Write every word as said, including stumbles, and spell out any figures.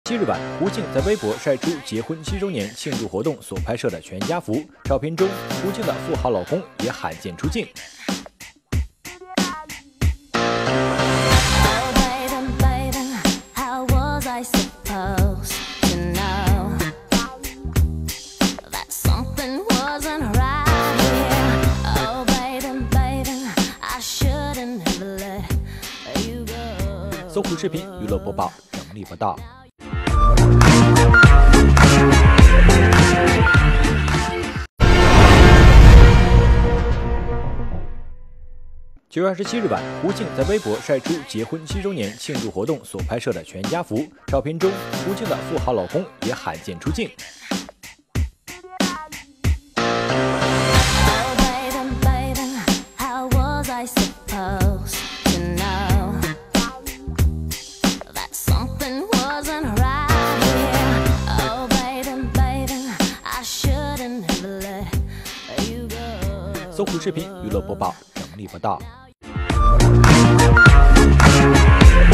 七日晚，胡静在微博晒出结婚七周年庆祝活动所拍摄的全家福。照片中，胡静的富豪老公也罕见出镜。搜狐视频娱乐播报，整理报道。九月二十七日晚，胡静在微博晒出结婚七周年庆祝活动所拍摄的全家福。照片中，胡静的富豪老公也罕见出镜。搜狐视频娱乐播报，整理报道。